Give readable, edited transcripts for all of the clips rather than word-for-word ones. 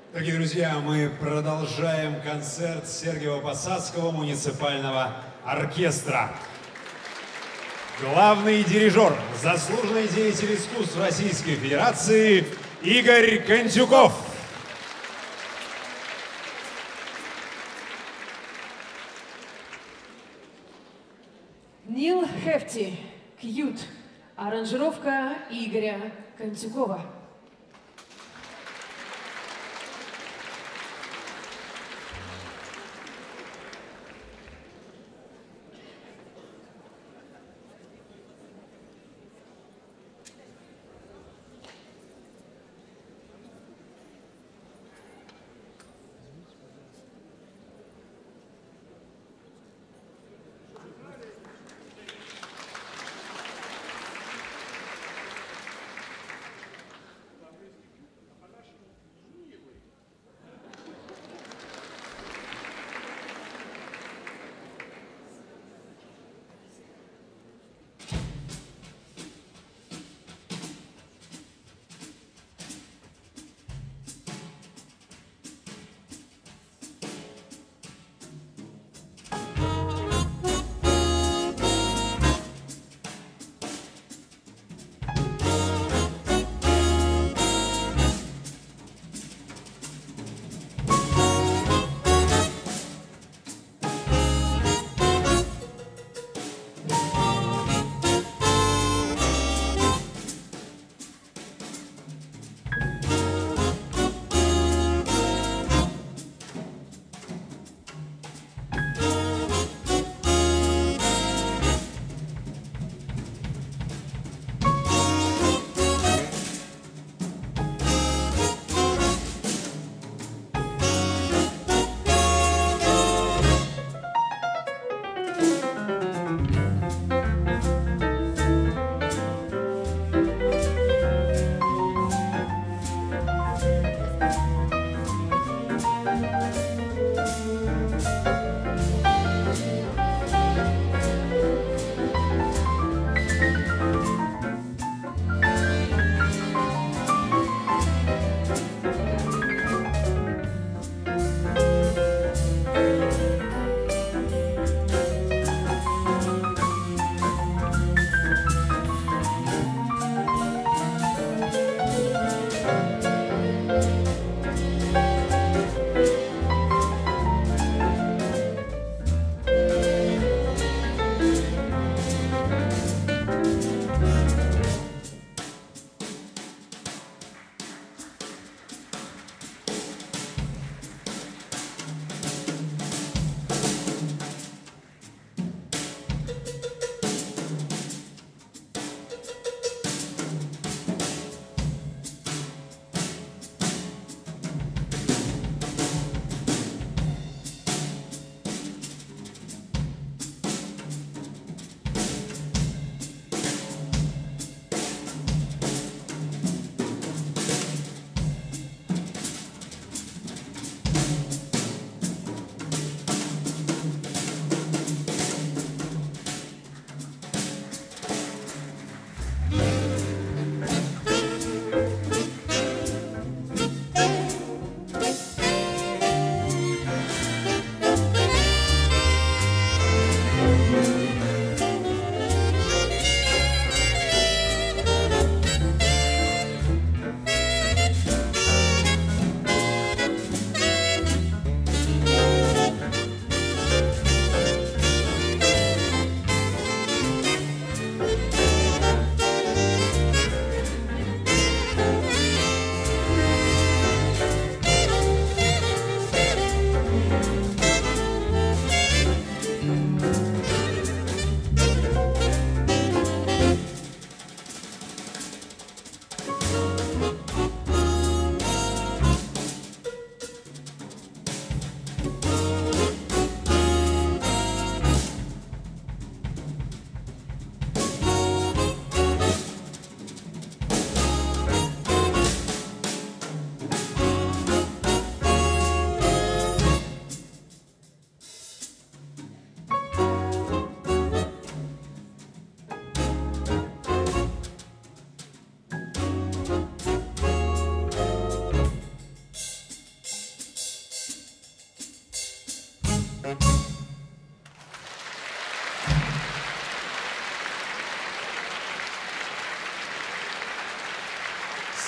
Дорогие друзья, мы продолжаем концерт Сергиево-Посадского муниципального оркестра. Главный дирижер, заслуженный деятель искусств Российской Федерации Игорь Кондзюков. Нил Хефти, Кьют. Аранжировка Игоря Кондзюкова.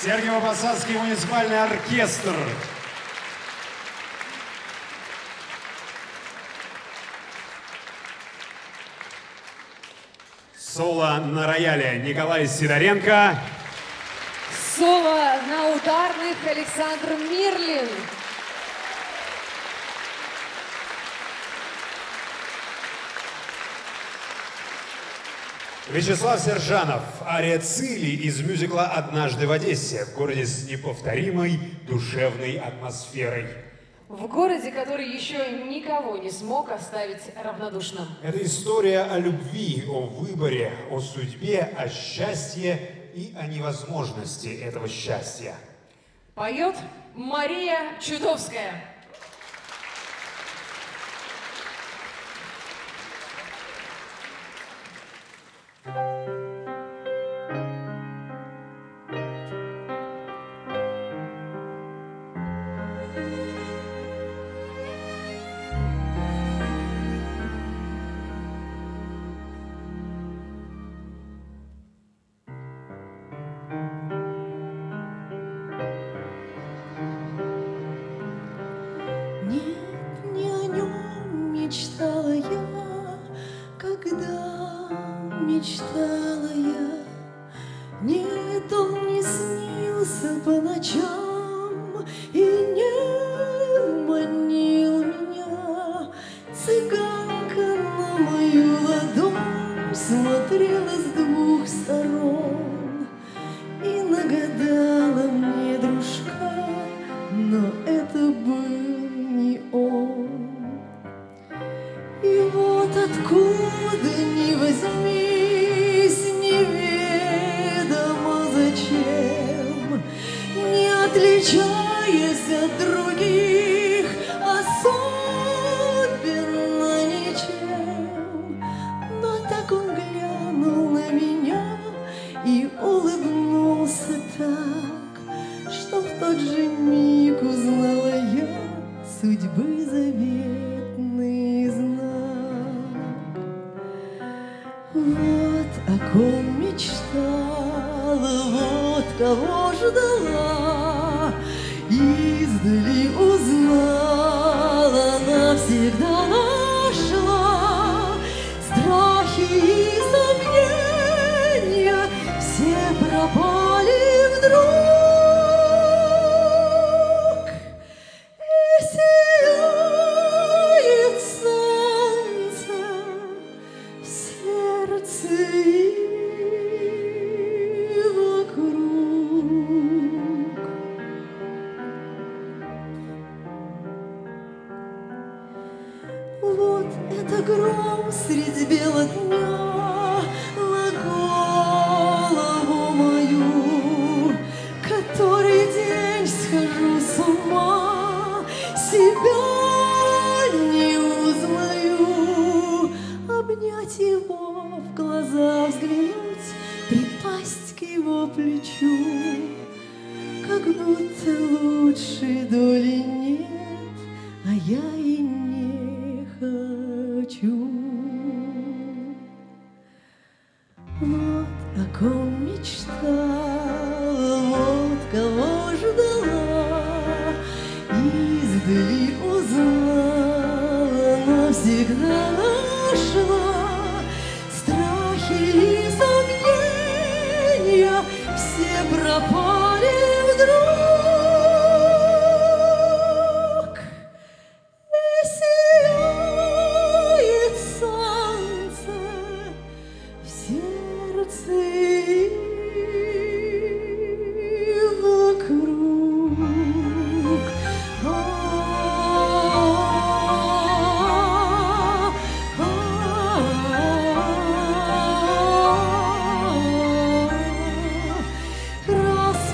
Сергиево-Посадский муниципальный оркестр. Соло на рояле Николай Сидоренко. Соло на ударных Александр Мирлин. Вячеслав Сержанов. Ария Цили из мюзикла «Однажды в Одессе» в городе с неповторимой душевной атмосферой. В городе, который еще никого не смог оставить равнодушным. Это история о любви, о выборе, о судьбе, о счастье и о невозможности этого счастья. Поет Мария Чудовская. Мечтала я, нет, он не снился по ночам и не манил меня. Цыганка на мою ладонь смотрела с двух сторон и нагадала мне дружка, но это был не он. И вот откуда ни возьмись, неведомо зачем, не отличаясь от других особенно ничем, но так он глянул на меня и улыбнулся так, что в тот же миг узнала я судьбы заветный знак. Вот о ком мечтала, вот кого ждала, издали узнала, навсегда нашла. Страхи и сомнения все пропали вдруг. Это гром средь бела дня на голову мою, который день схожу с ума, себя не узнаю. Обнять его, в глаза взглянуть, припасть к его плечу, как будто лучшей доли нет, а я и не хочу. Вот о ком мечтала, вот кого ждала, издали узнала, навсегда нашла. Страхи и сомнения все пропали вдруг. Красный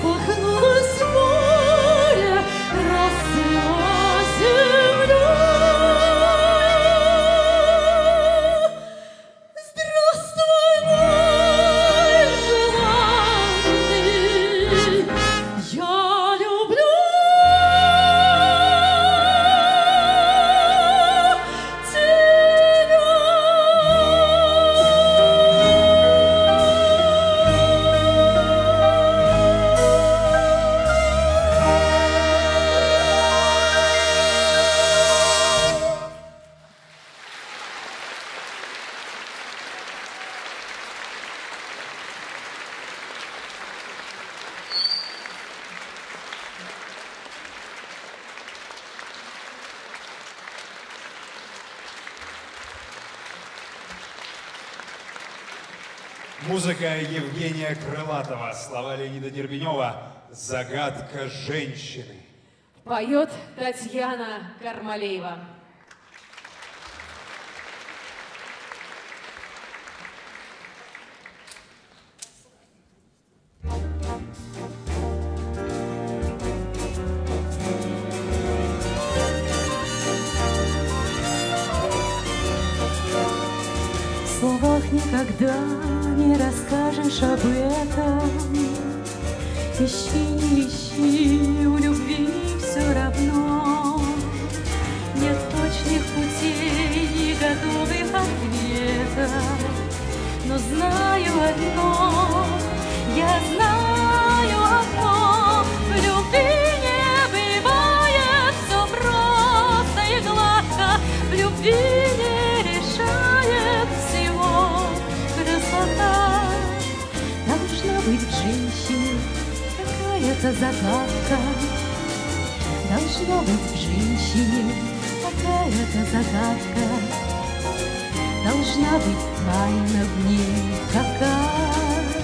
Музыка Евгения Крылатова, слова Леонида Дербенева «Загадка женщины». Поет Татьяна Кармалеева. В словах никогда не расскажешь об этом. Ищи, не ищи, у любви все равно. Нет точных путей и готовых ответов. Но знаю одно, я знаю одно: в любви не бывает все просто и гладко. В любви не решает всего красота. Должна быть в женщине какая-то загадка. Должна быть в женщине какая-то загадка. Должна быть тайна в ней какая-то.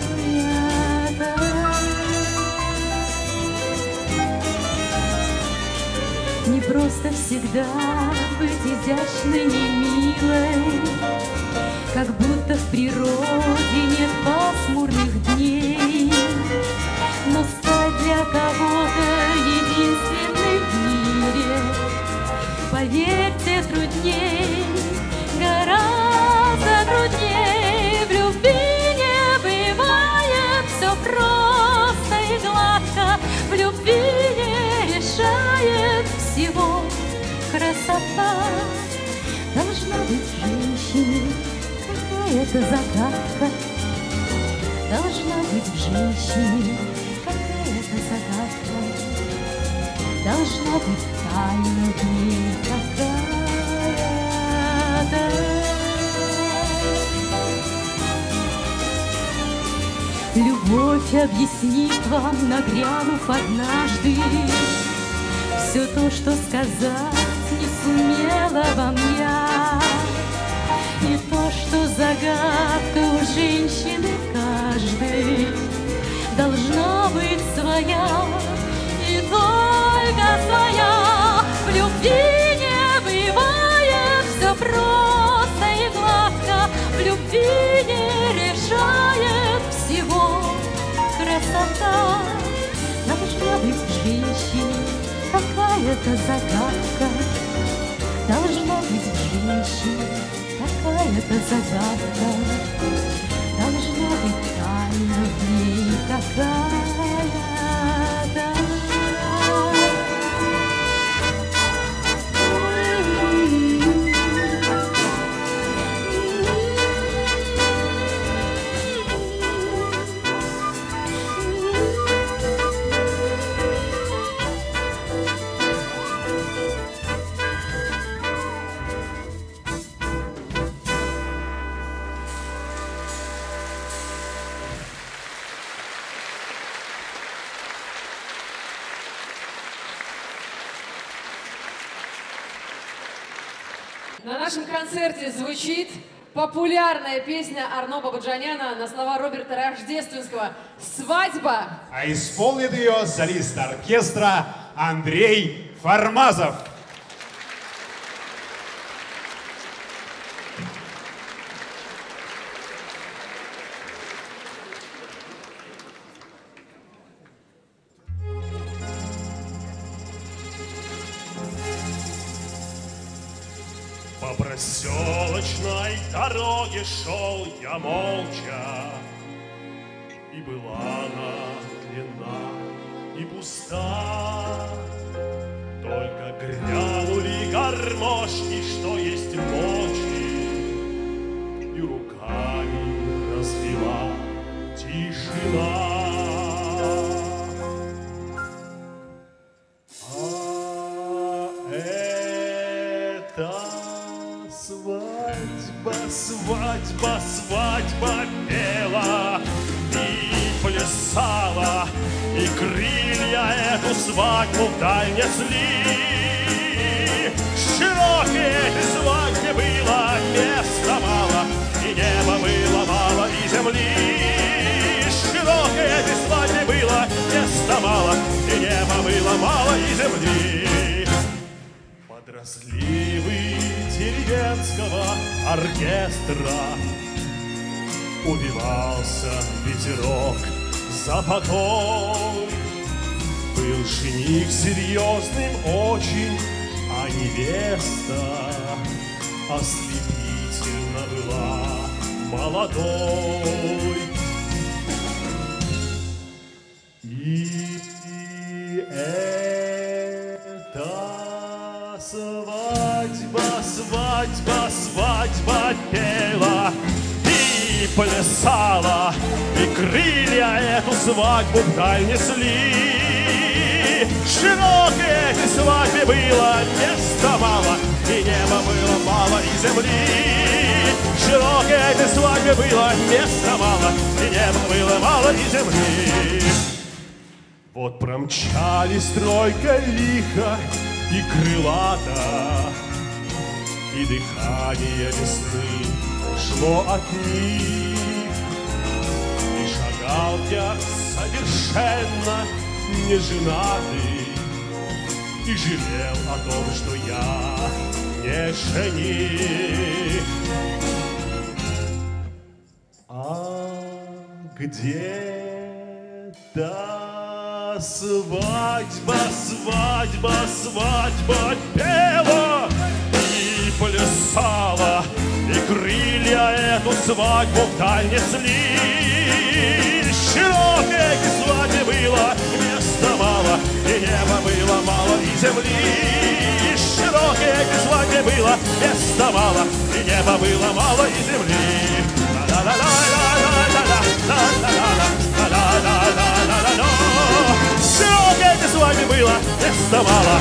Не просто всегда быть изящной и милой, как будто в природе нет пасмурных дней. Но стать для кого-то единственной в мире, поверьте, трудней, гораздо трудней. В любви не бывает все просто и гладко. В любви не решает всего красота. Должна быть в женщине какая-то загадка. Должна быть в женщине какая-то загадка. Должна быть тайна в ней какая-то. Любовь объяснит вам, нагрянув однажды, все то, что сказать не сумела вам я. И то, что загадка у женщины каждой должна быть своя, и только своя. В любви не бывает все просто и гладко. В любви не решает всего красота. Должна быть в женщине какая-то загадка. Должна быть в женщине какая-то загадка. Должна быть тайна в ней какая-то. На нашем концерте звучит популярная песня Арно Бабаджаняна на слова Роберта Рождественского «Свадьба». А исполнит ее солист оркестра Андрей Фармазов. По проселочной дороге шел я молча, и была она длинна и пуста. Только грянули гармошки, что есть мочи, и руками развела тишина. Свадьба, свадьба пела и плясала, и крылья эту свадьбу вдаль несли. Широкой свадьбе было места мало, и неба было мало, и земли. места мало, и неба было мало, и земли. Под разливы деревенского оркестра убивался ветерок за потом. Был жених серьезным очень, а невеста ослепительно была молодой. И эта свадьба, свадьба, свадьба пела и плясала, и крылья эту свадьбу вдаль несли. Широкой этой свадьбе было места мало, и неба было мало, и земли. Широкой этой свадьбе было места мало, и неба было мало, и земли. Вот промчались тройка лихо и крылато, и дыхание весны шло от них. И шагал я совершенно неженатый, и жалел о том, что я не жених. А где-то свадьба, свадьба, свадьба пела и плясала, и крылья эту свадьбу вдаль несли. Широкой свадьбе было места мало, и неба было мало, и земли. Широкой свадьбе было места мало, и неба было мало, и земли. Широкой свадьбе было места мало,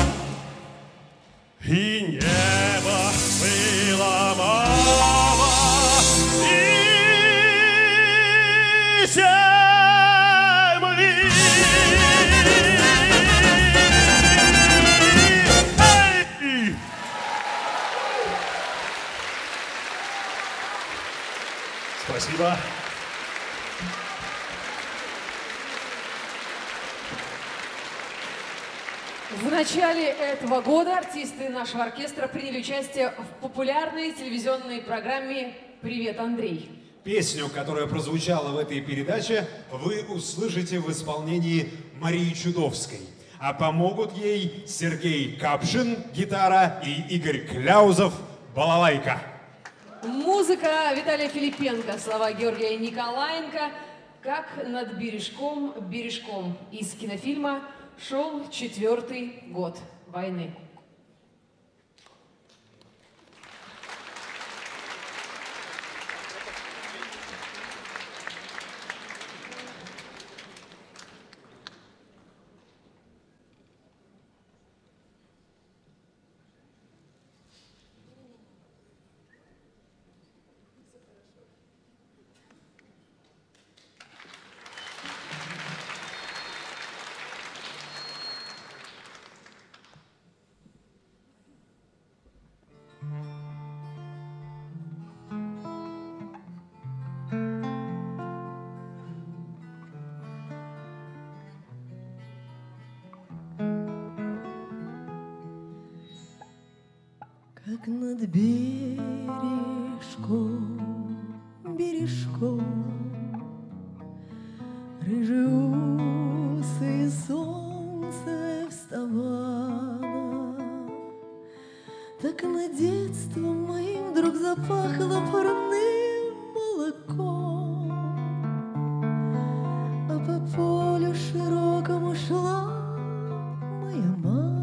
и неба было мало, и земли. Спасибо. В начале этого года артисты нашего оркестра приняли участие в популярной телевизионной программе «Привет, Андрей». Песню, которая прозвучала в этой передаче, вы услышите в исполнении Марии Чудовской. А помогут ей Сергей Капшин, гитара, и Игорь Кляузов, балалайка. Музыка Виталия Филипенко, слова Георгия Николаенко «Как над бережком, бережком» из кинофильма «Шел 4-й год войны». Как над бережком, бережком, рыжеусое солнце вставало, так над детством моим вдруг запахло парным молоком, а по полю широкому шла моя мама.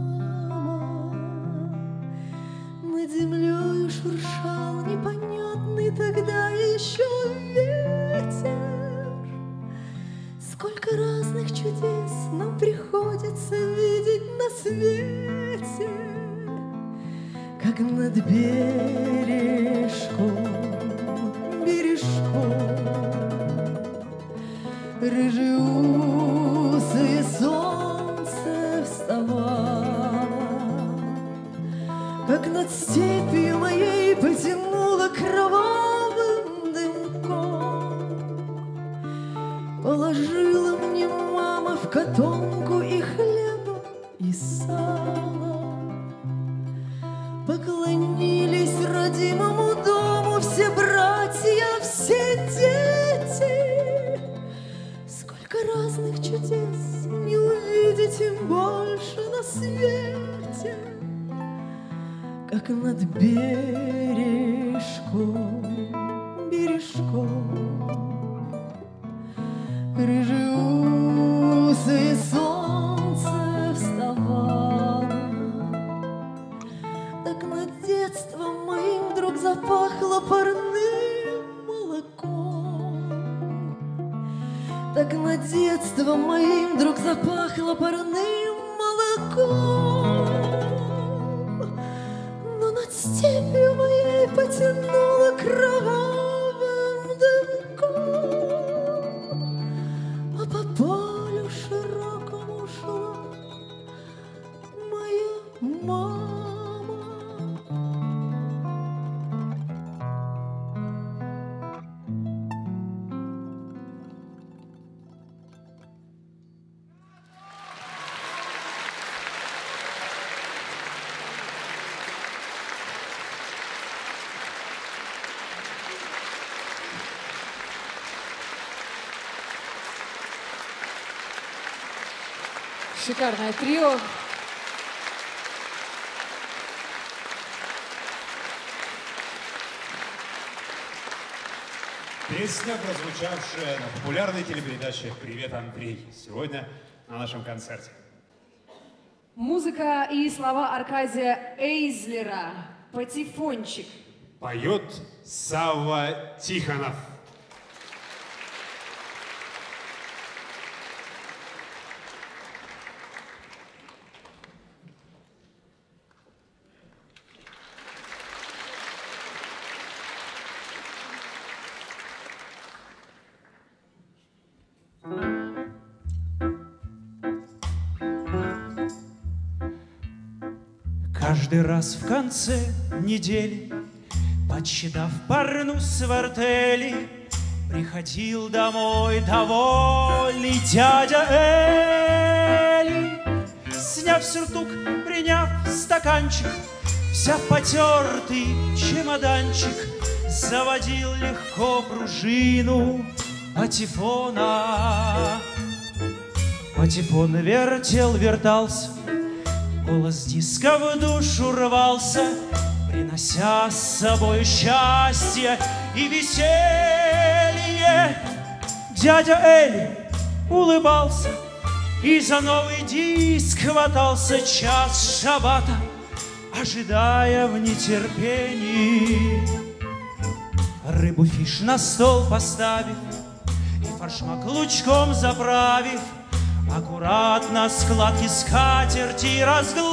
Над землею шуршал непонятный тогда еще ветер. Сколько разных чудес нам приходится видеть на свете, как над бережком, бережком, рыжеусое солнце вставало, как над степью моей потянуло кровавым дымком. Положила мне мама в котомку плясала. Поклонились родимому дому все братья, все дети. Сколько разных чудес не увидеть им больше на свете, как над бережком, бережком. Рыжеусое солнце вставало, так над детством моим вдруг запахло парным молоком. Так над детством моим вдруг запахло парным молоком. Но над степью моей потянуло кровавым дымком, а по полю широкому шла моя мама. Шикарное трио. Песня, прозвучавшая на популярной телепередаче «Привет, Андрей», сегодня на нашем концерте. Музыка и слова Аркадия Эйзлера «Патефончик». Поет Савва Тихонов. Каждый раз в конце недели, подсчитав парну с артели, приходил домой довольный дядя Эли. Сняв сюртук, приняв стаканчик, взяв потертый чемоданчик, заводил легко пружину патефона. Патефон вертел, вертался, голос диска в душу рвался, принося с собой счастье и веселье. Дядя Эли улыбался и за новый диск хватался час шабата, ожидая в нетерпении. Рыбу фиш на стол поставив и форшмак лучком заправив, аккуратно складки скатерти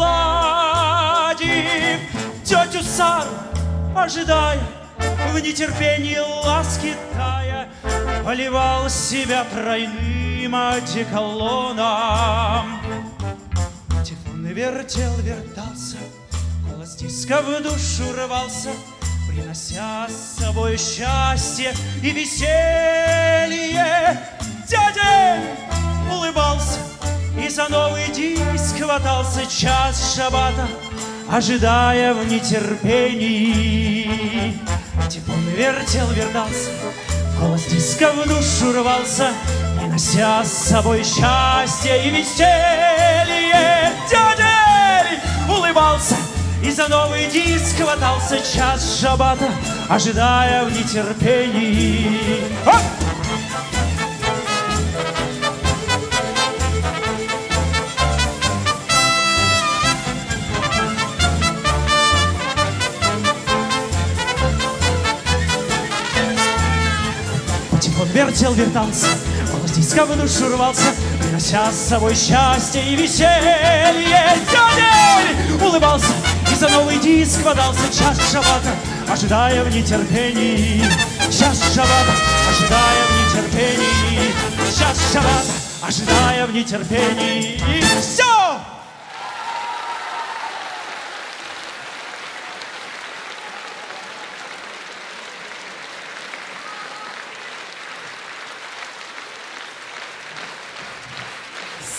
разгладив, тетю Сару ожидая, в нетерпении ласки тая, поливал себя тройным одеколоном. Патефон вертел, вертался, голос диска в душу рвался, принося с собой счастье и веселье. Дядя улыбался и за новый диск хватался час шабата, ожидая в нетерпении. Патефон вертел, вертался, голос диска в душу рвался, принося с собой счастье и веселье. Дядя улыбался и за новый диск хватался час шабата, ожидая в нетерпении. Оп! Вертел, вертался, голос диска в душу рвался, принося с собой счастье и веселье. Дядя улыбался и за новый диск хватался час шабата, ожидая в нетерпении. Час шабата, ожидая в нетерпении. Час шабата, ожидая в нетерпении. Все!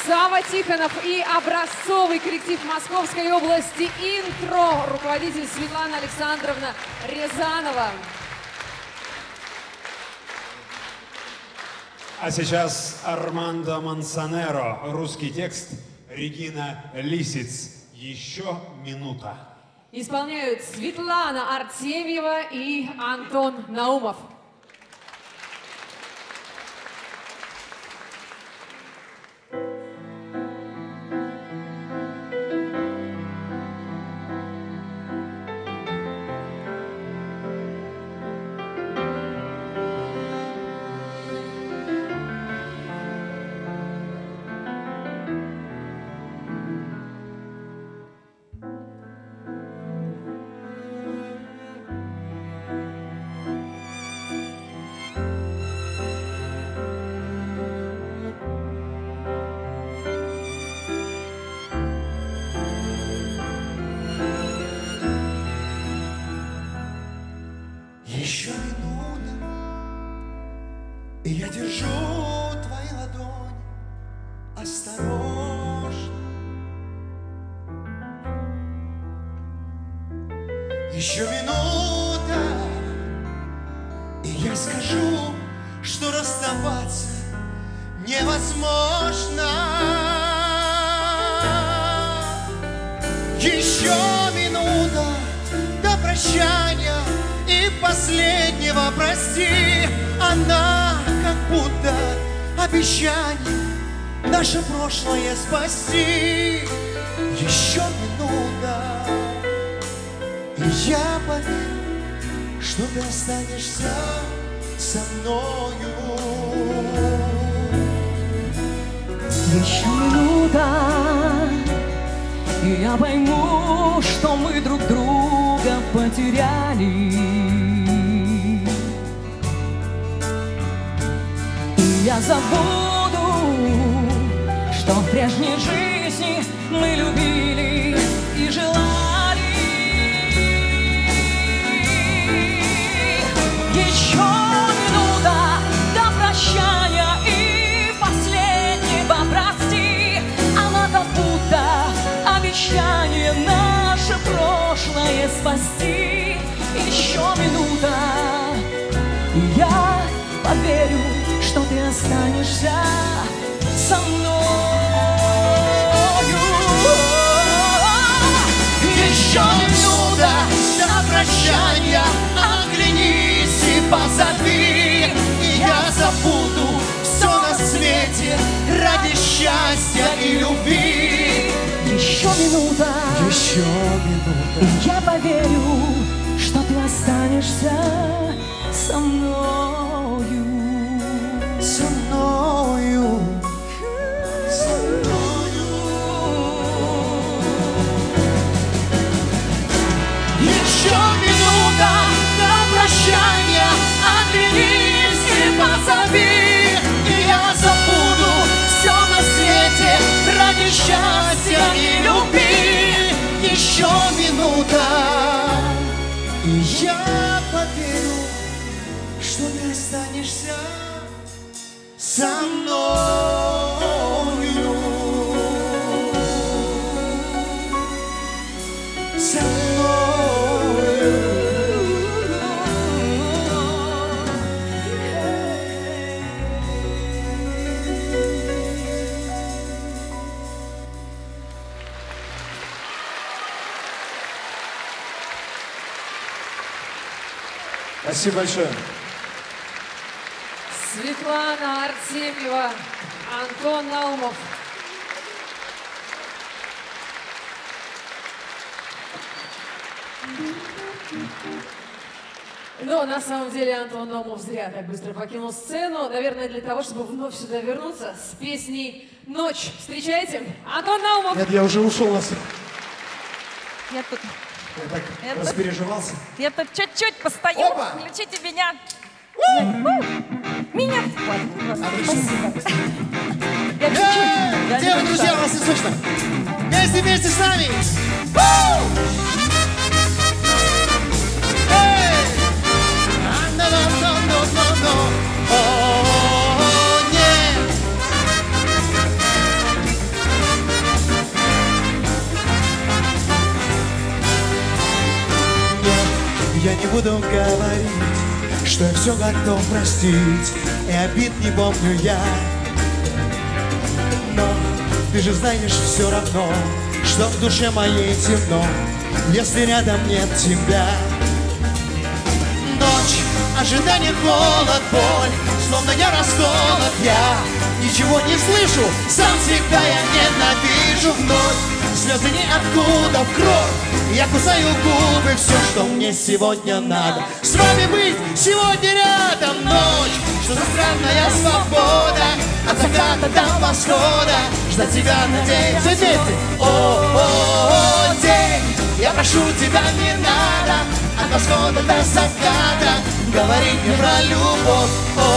Сава Тихонов и образцовый коллектив Московской области «Интро», руководитель Светлана Александровна Рязанова. А сейчас Армандо Мансонеро. Русский текст Регина Лисиц. «Еще минута». Исполняют Светлана Артемьева и Антон Наумов. Еще минута, и я держу твои ладони осторожно. Еще минута, и я скажу, что расставаться невозможно. Еще минута до прощания и последнего прости. Она как будто обещание наше прошлое спасти. Еще минута, и я поверю, что ты останешься со мною. Еще минута, и я пойму, что мы друг друга потеряли. И я забуду, что в прежней жизни мы любили и желали. Еще минута до прощания и последнего прости. Она как будто обещание наше прошлое спасти. Еще минута, и я поверю, что ты останешься со мною. Еще минута до прощания, оглянись и позови. И я забуду все на свете ради счастья и любви. Еще минута, и я поверю, что ты останешься со мною. Со мною, со мною. Еще минута до прощания, оглянись и позови. И я забуду все на свете ради счастья и любви. Еще минута, и я поверю, что ты останешься со мною. Со мною. Спасибо большое. Светлана Артемьева, Антон Наумов. Но на самом деле Антон Наумов зря так быстро покинул сцену. Наверное, для того, чтобы вновь сюда вернуться с песней «Ночь». Встречайте, Антон Наумов. Нет, я уже ушел на сцену. Я тут, Я так распереживался. я тут чуть-чуть постою. Опа! Включите меня. Меня хватит. Спасибо. Я чуть-чуть. Где вы, друзья, вас не слышно? Вместе с нами! не буду говорить, что я все готов простить, и обид не помню я. Но ты же знаешь все равно, что в душе моей темно, если рядом нет тебя. Ночь, ожидание, холод, боль, словно я расколот, я ничего не слышу, сам себя я ненавижу вновь. Слезы ниоткуда в кровь, я кусаю губы, все, что мне сегодня надо. С вами быть сегодня рядом. Ночь, что за странная свобода, от заката до восхода, ждать тебя, надеяться, дети. О, день, я прошу тебя, не надо, от восхода до заката говорить мне про любовь.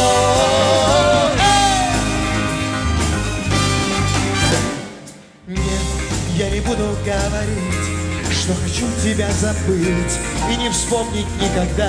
Нет, я не буду говорить, что хочу тебя забыть и не вспомнить никогда.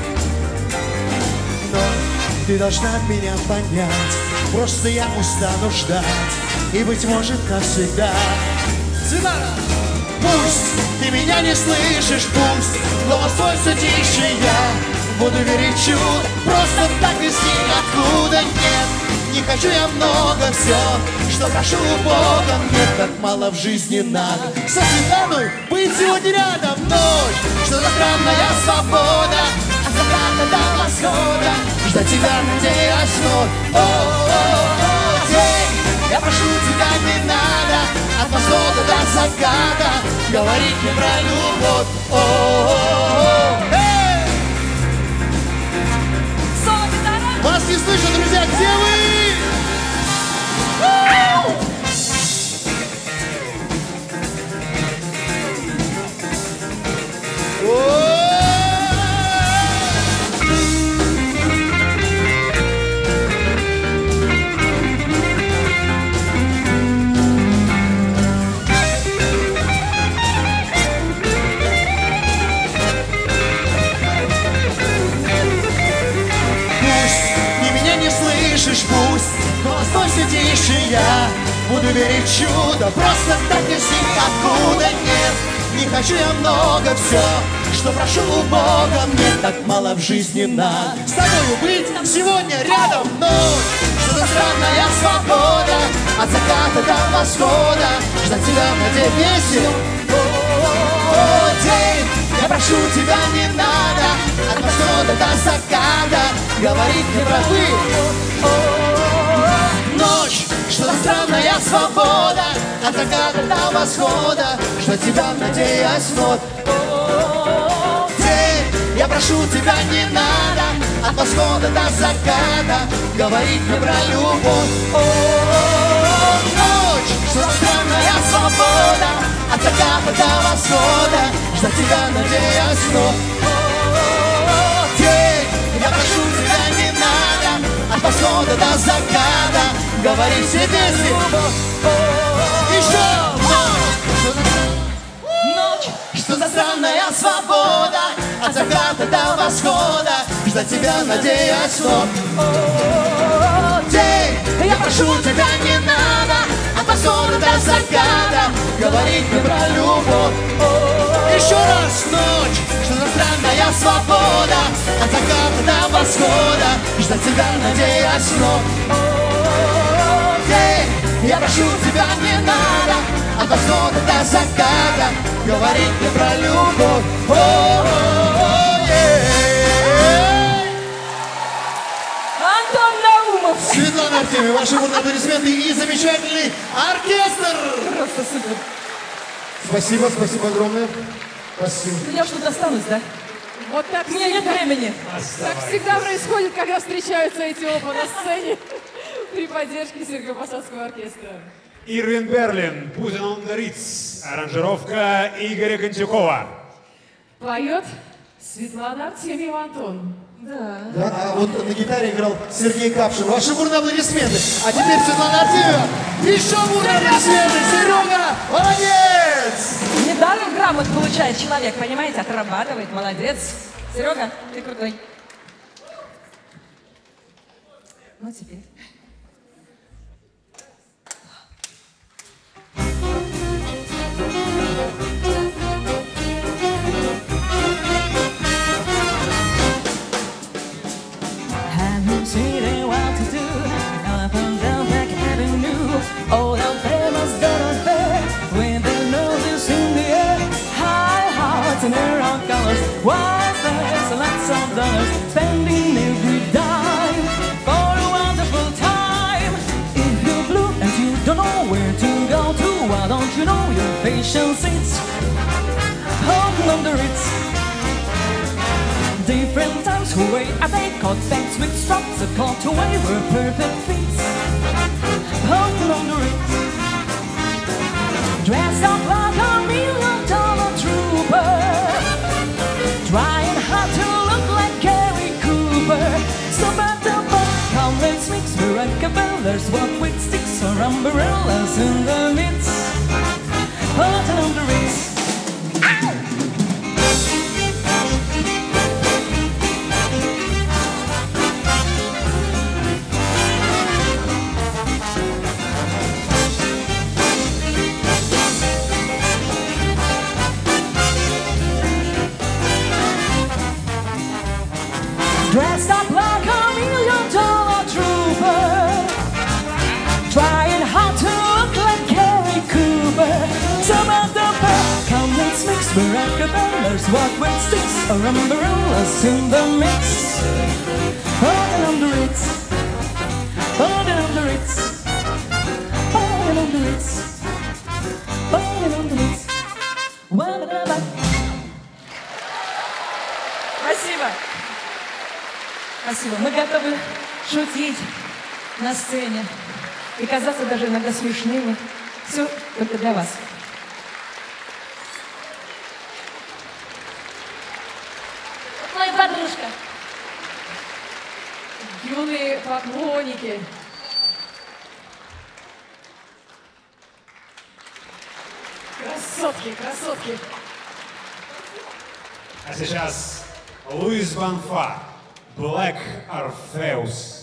Но ты должна меня понять, просто я устану ждать, и, быть может, навсегда. Светлана! Пусть ты меня не слышишь, пусть голос твой все тише, я буду верить в чудо, просто так из ниоткуда. Нет, не хочу я много, все, что прошу у Бога, мне так мало в жизни надо. Со Светланой быть сегодня рядом. Ночь, что за странная свобода, от заката до восхода, ждать тебя, надеясь вновь. О, день, я прошу тебя, не надо, от восхода до заката говорить мне про любовь. Вас не слышно, друзья, где вы? Пусть голос твой все тише, я буду верить в чудо, просто так из ниоткуда. Нет, не хочу я много, все, что прошу у Бога, мне так мало в жизни надо. С тобою быть сегодня рядом. Ночь, что за странная свобода, от заката до восхода, ждать тебя, надеть весел. День, я прошу тебя, не надо, от восхода до заката говорить мне про вы. Ночь, что за странная свобода, от заката до восхода, ждать тебя, надеясь вновь. День, я прошу тебя, не надо, от восхода до заката говорить мне про любовь. Ночь, что за странная свобода, от заката до восхода, ждать тебя, надеясь вновь. День, я прошу тебя, не надо, от восхода до заката говорить все песни. Еще! Ночь, что за странная свобода, от заката до восхода, ждать тебя, надеясь вновь. День, я прошу тебя, не надо, от восхода до заката говорить мне про любовь. Еще раз. Ночь, что за странная свобода, от заката до восхода, ждать тебя, надеясь вновь. День, я прошу тебя, не надо, от восхода до заката говорить мне про любовь. Антон Наумов. Светлана Артемьева, ваши бурные аплодисменты и замечательный оркестр. Просто супер. Спасибо, спасибо огромное. Спасибо. Ну, я что-то останусь, да? Вот так У меня нет времени. Так всегда происходит, когда встречаются эти оба на сцене при поддержке Сергиево-Посадского оркестра. Ирвин Берлин, Put on the Ritz. Аранжировка Игоря Гончукова. Поет Светлана Артемьева, Антон. Да, а вот на гитаре играл Сергей Капшин. Ваши бурные аплодисменты. А теперь Светлана Артемьева. Еще бурные аплодисменты. Серега, молодец! Недаром грамот получает человек, понимаете? Отрабатывает, молодец. Серега, ты крутой. Ну, теперь. While there's lots of dollars spending every dime for a wonderful time. If you're blue and you don't know where to go to, why don't you know your patience is holding on the Ritz? Different times away, I take out bags with straps that caught away were perfect fits. Holding on the Ritz, dressed up like a $1 million trooper, trying hard to look like Gary Cooper. So back to back, comrades mix with Rockefellers, walk with sticks or umbrellas in the midst. Holding on the Ritz. Dressed up like a $1 million trooper, trying hard to look like Gary Cooper. Some of the back, come let's mix with Rockefellers, walk with sticks or umbrellas in the mix. Holding on the Ritz, holding on the Ritz, holding on the Ritz, holding on the Ritz. Спасибо. Спасибо. Мы готовы шутить на сцене и казаться даже иногда смешными. Все только для вас. Моя подружка. Юные поклонники. Красотки, красотки. А сейчас Луис Банфа, Black Orpheus.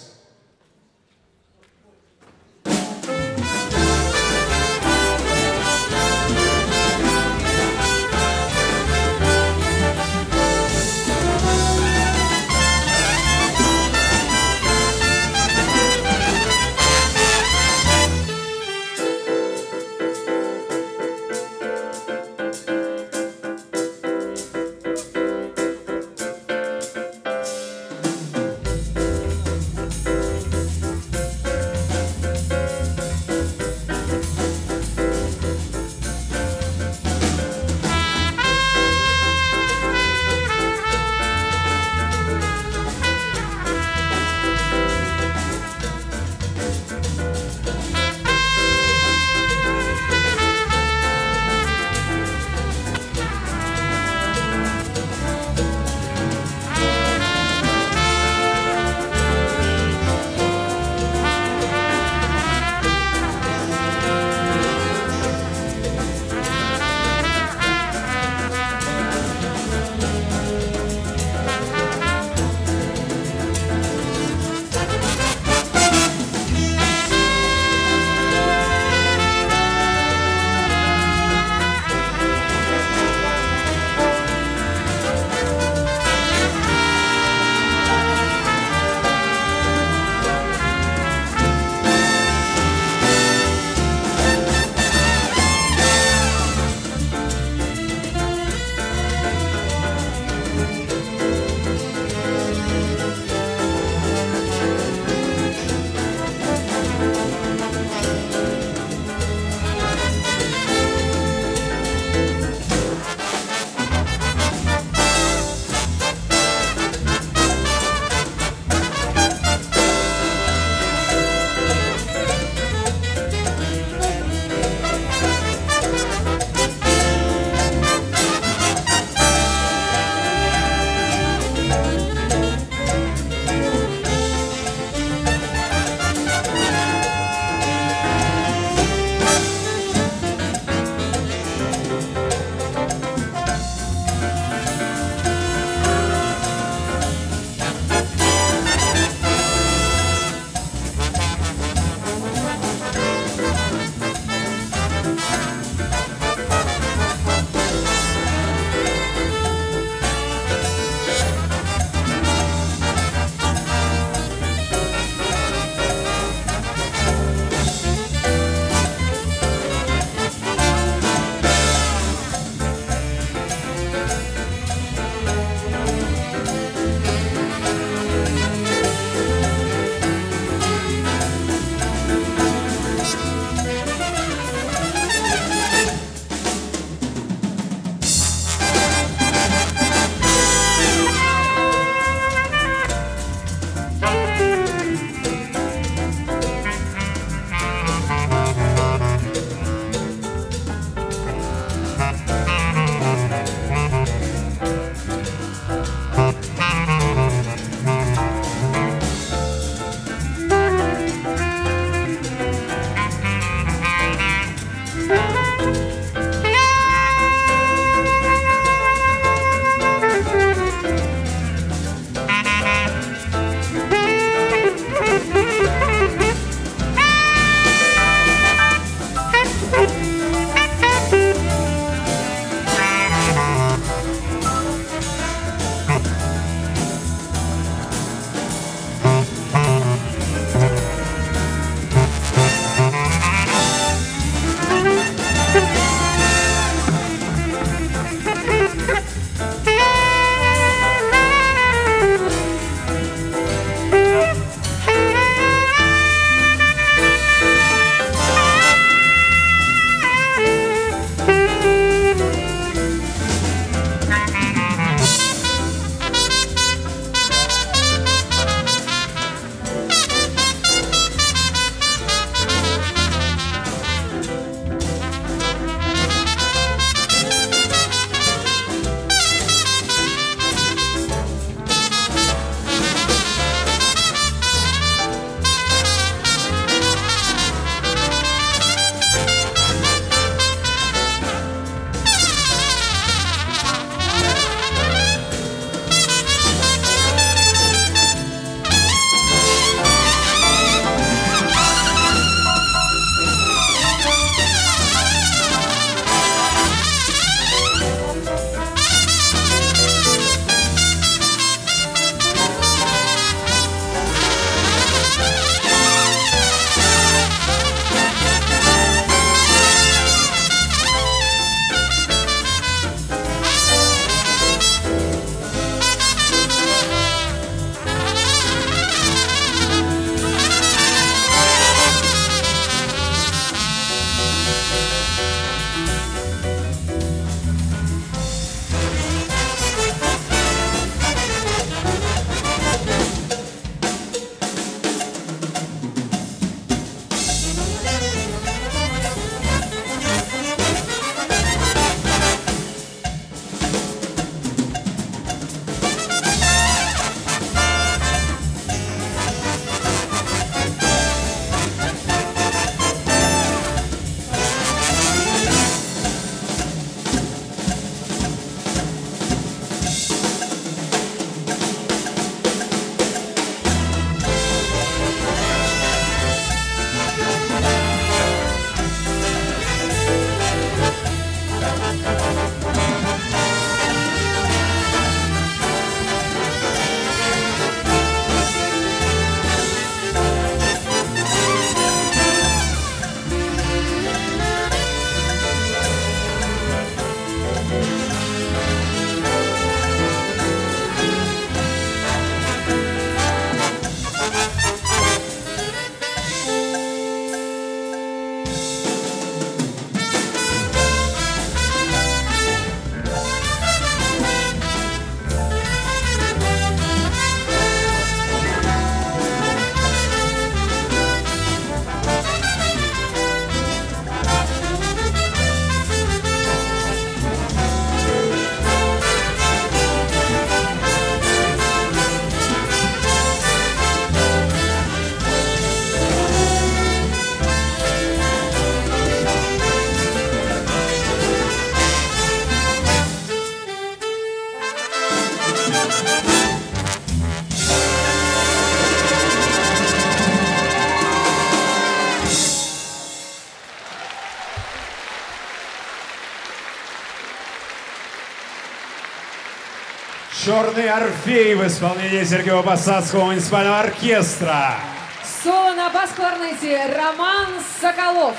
«Черный Орфей» в исполнении Сергеева Посадского муниципального оркестра. Соло на бас-кларнете Роман Соколов.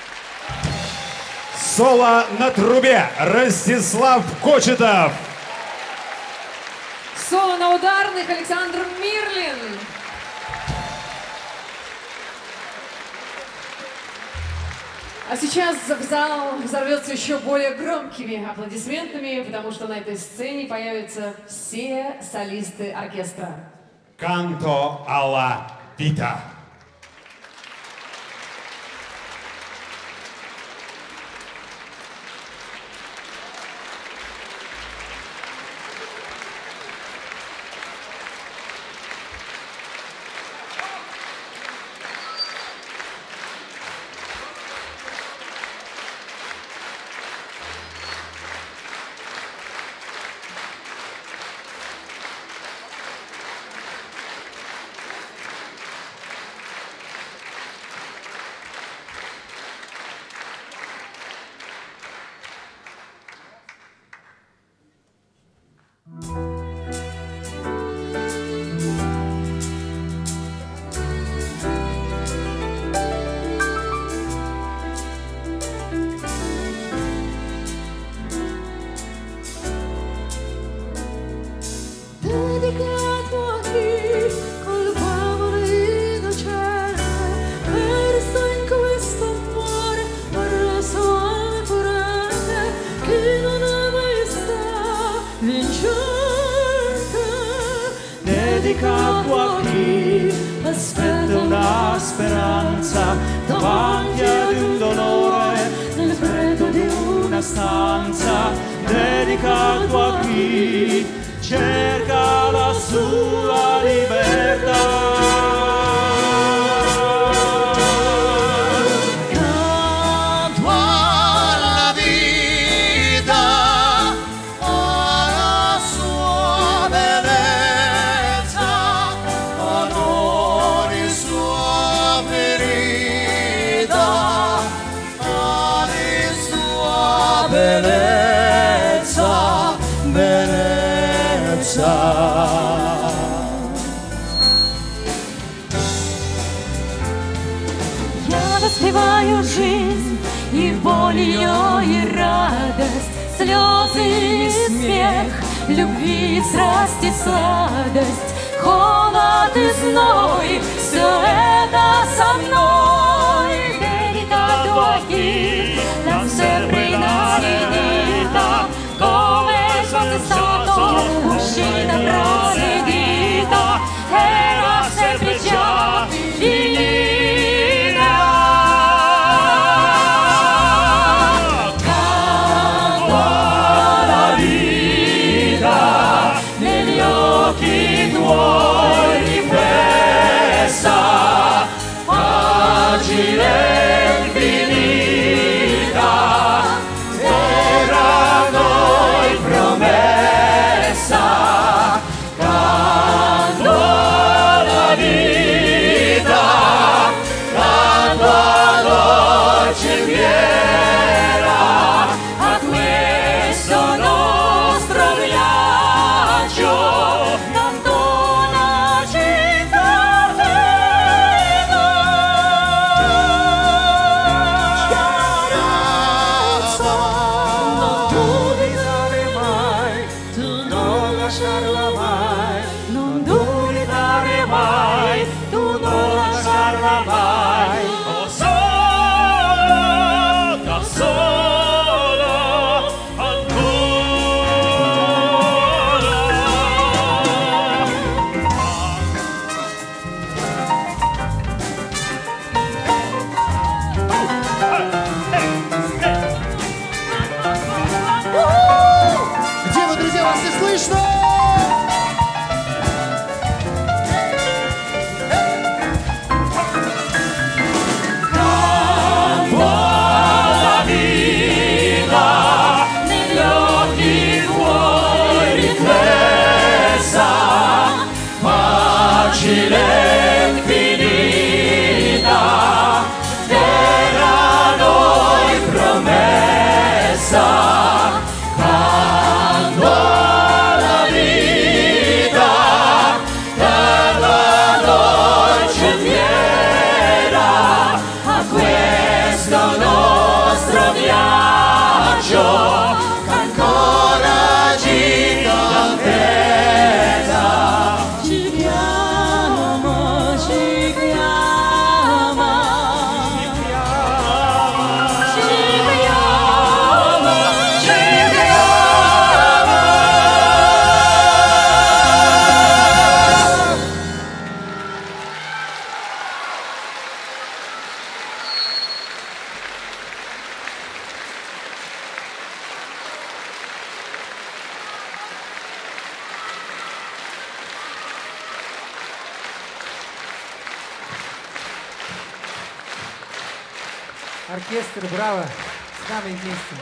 Соло на трубе Ростислав Кочетов. Соло на ударных Александр Мирлин. А сейчас зал взорвется еще более громкими аплодисментами, потому что на этой сцене появятся все солисты оркестра. Канто alla vita. Dedicato a chi col favore innocente perso in questo amore arraso al corrente che non ha mai stato vincente. Dedicato a chi aspetta una speranza davanti ad un dolore nel freddo di una stanza. Dedicato a chi cerca la sua libertà. Canto alla vita, alla sua bellezza, ad ogni sua ferita, ogni sua bellezza, Я воспеваю жизнь, и боль ее, и радость, слезы и смех, любви, страсть и сладость, холод и зной, все это со mной. Dedicato a chi l'ha sempre inarredita, come fosse stato uscita proibita, era sempre già finita. Canto alla vita, negli occhi tuoi riflessa, facile infinita, era noi promessa. Canto alla vita, canto alla dolce fiera, a questo nostro viaggio, canto una città vera. Оркестр, браво, с нами вместе.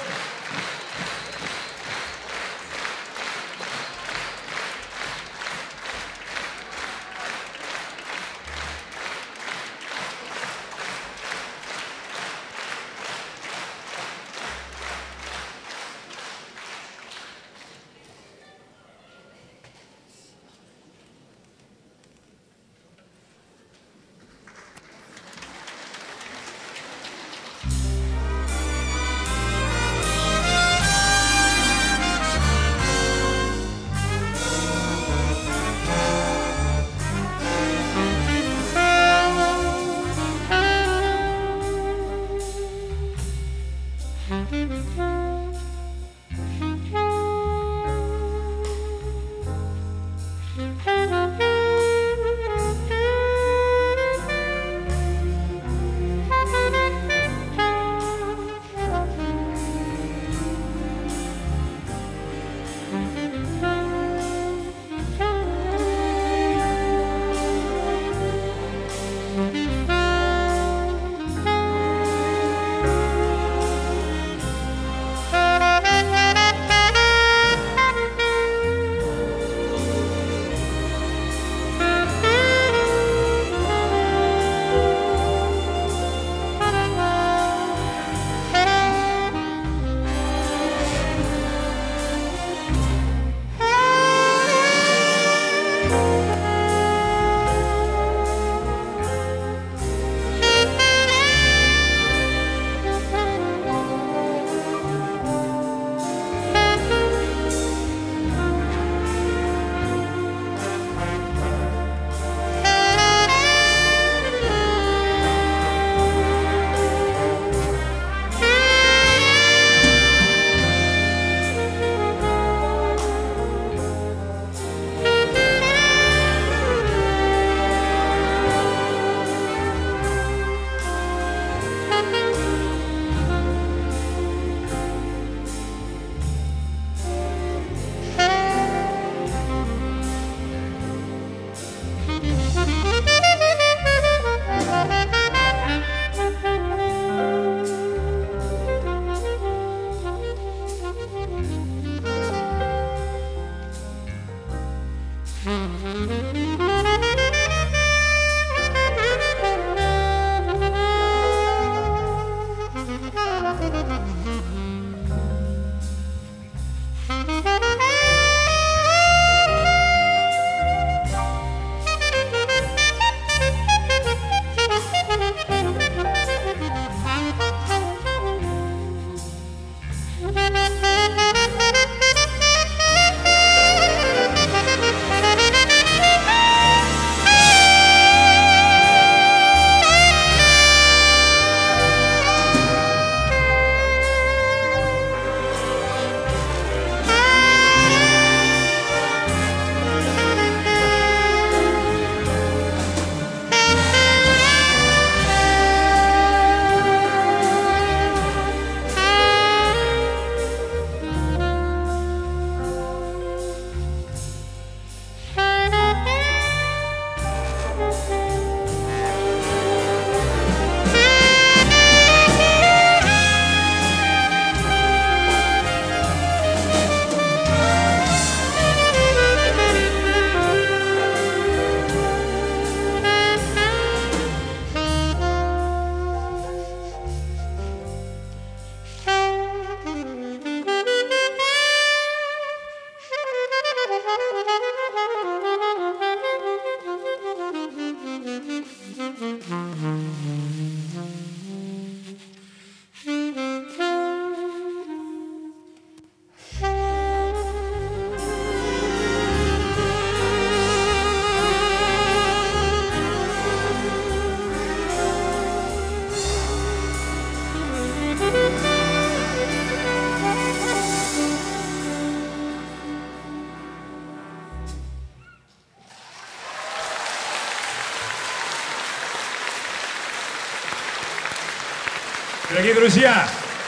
Дорогие друзья,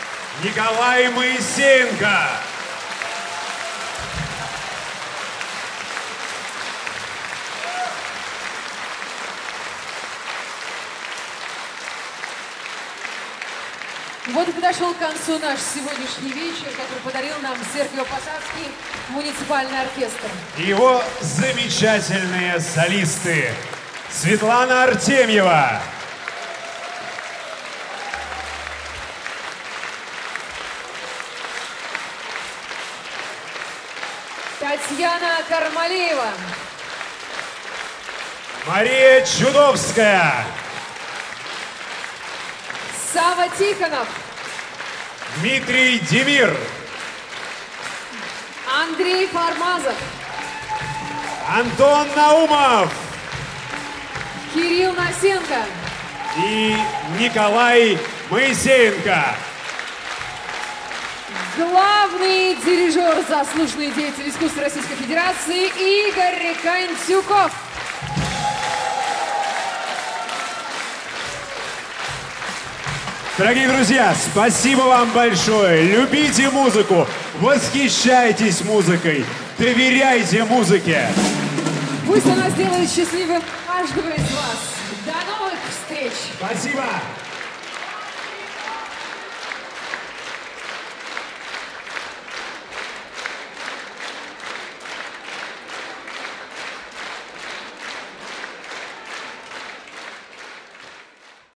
Николай Моисеенко. Вот и подошел к концу наш сегодняшний вечер, который подарил нам Серхио Посадский муниципальный оркестр. Его замечательные солисты. Светлана Артемьева. Татьяна Кармалеева. Мария Чудовская. Сава Тихонов. Дмитрий Демир. Андрей Фармазов. Антон Наумов. Кирилл Насенко. И Николай Моисеенко. Главный дирижер, заслуженный деятель искусства Российской Федерации Игорь Контюков. Дорогие друзья, спасибо вам большое. Любите музыку, восхищайтесь музыкой, доверяйте музыке. Пусть она сделает счастливым каждого из вас. До новых встреч! Спасибо.